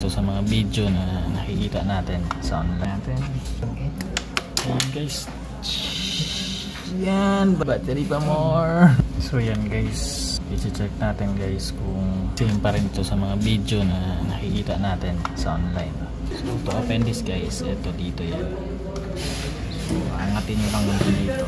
ito sa mga video na nakikita natin sa online natin. Ayan guys, yan, battery pa more. So yan guys, i-check natin guys kung same pa rin ito sa mga video na nakikita natin sa online. So to open this guys, ito dito yan. So angatin nyo lang dito.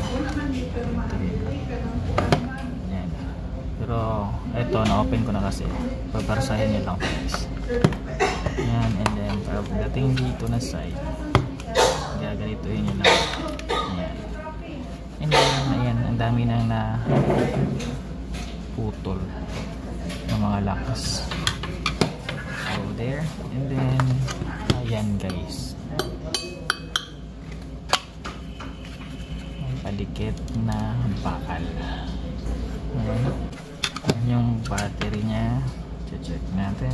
Yan. Pero ito na-open ko na kasi. Paparsahin nyo lang guys. Yan, and then pagdating dito na side, gaganituin nyo lang. Yan. And then ayan, ang dami nang na putol ng mga lakas. So there, and then ayan guys, may palikit na bakal. Ayan, ayan yung battery nya. Check natin.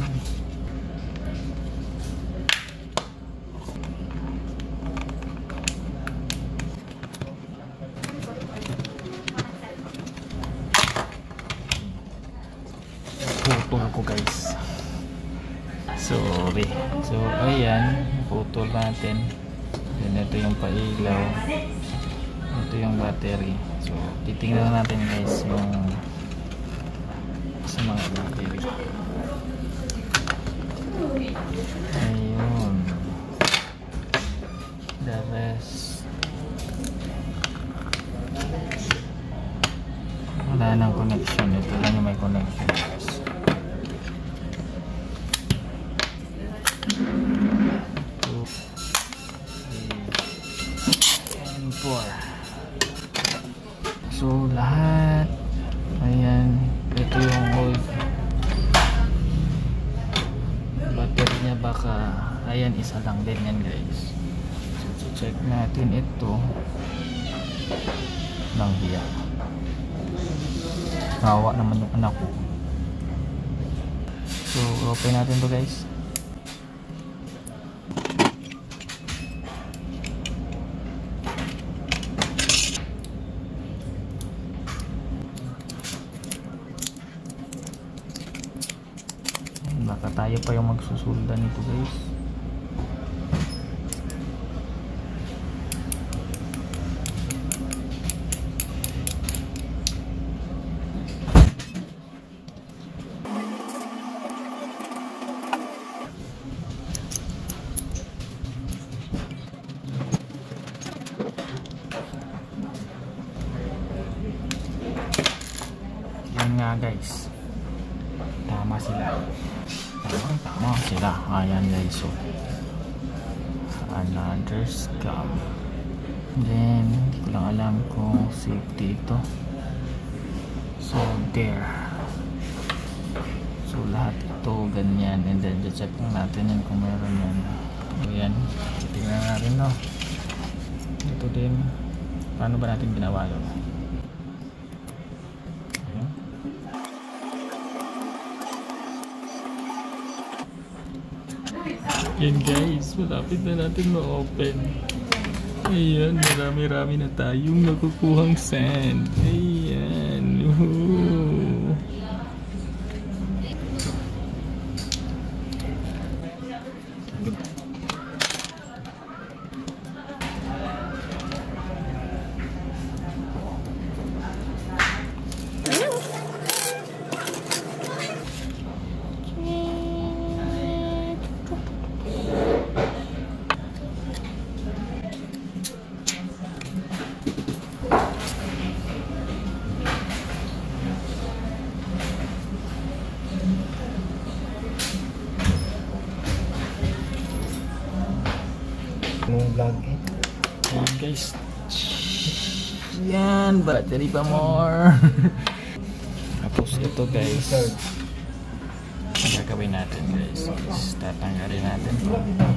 Putol ko guys, sorry. So ayan, putol natin. Then ito yung pailaw, ito yung battery. So titingnan natin guys yung sa mga battery. Ayun, the rest wala nang connection. Ito lang yung may connection guys. 4. So lahat, ayan, ito yung old battery nya. Baka ayan, isa lang din yan guys. So check natin ito lang hiya. Kawa naman yung anak ko. So open natin to guys. Baka tayo pa yung magsusulda nito guys. Yan nga guys, tama sila. Tama sila. Ayan guys, so another scam. Then hindi ko lang alam kung safety ito. So there, so lahat ito ganyan. And then check lang natin yan kung meron yan. Ayan, titignan natin no. Ito din, paano ba natin ginawa yun? Yan guys, malapit na natin ma-open. Ayan, marami-rami na tayong nakukuhang sand. Ayan. Vlog eh. Ayan guys, yan, battery pa more. Tapos ito guys, ang gagawin natin guys is tatanggalin natin ito.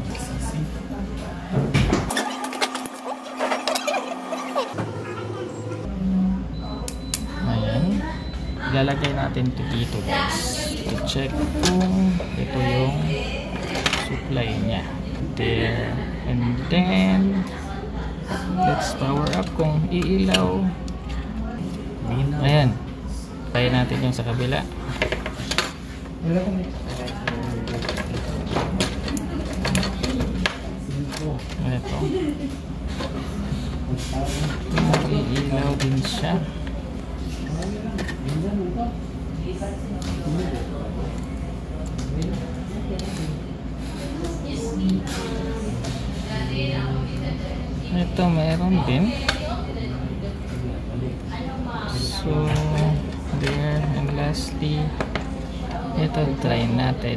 Ayan, ilalagay natin ito dito guys. I-check kung ito yung supply nya there. And then let's power up kung iilaw. Ayan, try natin yung sa kabila. din siya. Ito meron din. So there, and lastly ito try natin.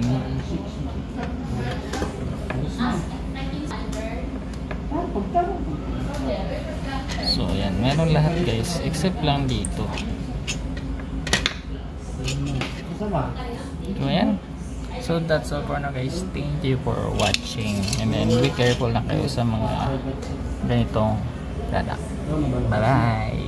So ayan, meron lahat guys except lang dito. So ayan. So that's all for now guys. Thank you for watching, and then be careful na kayo sa mga ganitong product. Bye bye.